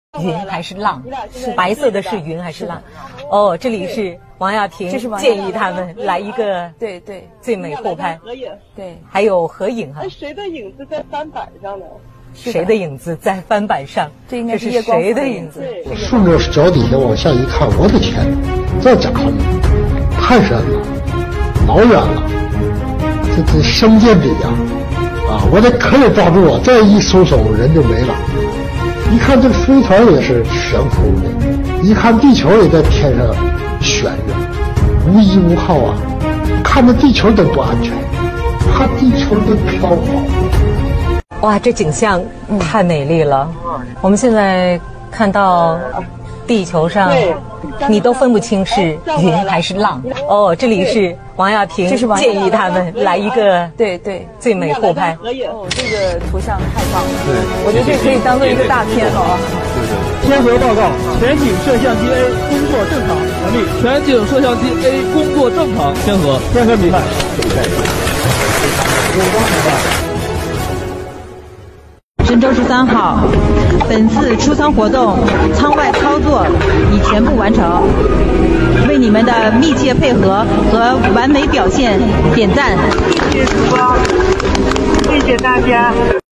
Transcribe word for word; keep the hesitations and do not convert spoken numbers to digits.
云还是浪？白色的是云还是浪？哦，这里是王亚平建议他们来一个对对最美后拍合影， 对， 还有合影哈。 谁的影子在翻板上呢？ 谁的影子在翻板上？ 这应该是是谁的影子？ 我顺着脚底下往下一看，我的天，这家伙太深了，老远了，这这生箭笔呀！啊，我得可以抓住我，再一松手人就没了。一看这个飞船也是悬空的，一看地球也在天上悬着，无依无靠啊！看着地球得多安全，怕地球得飘跑。 哇，这景象太美丽了！嗯、我们现在看到地球上，你都分不清是云还是浪。哦，这里是王亚平建议他们来一个对对最美后拍。 哦，这个图像太棒了！对，我觉得这可以当做一个大片了啊！ 对对。天河报告，全景摄像机 A 工作正常，完毕。全景摄像机 A 工作正常，天河，天河明白。有光明白。 神舟十三号，本次出舱活动舱外操作已全部完成，为你们的密切配合和完美表现点赞。 谢谢曙光，谢谢大家。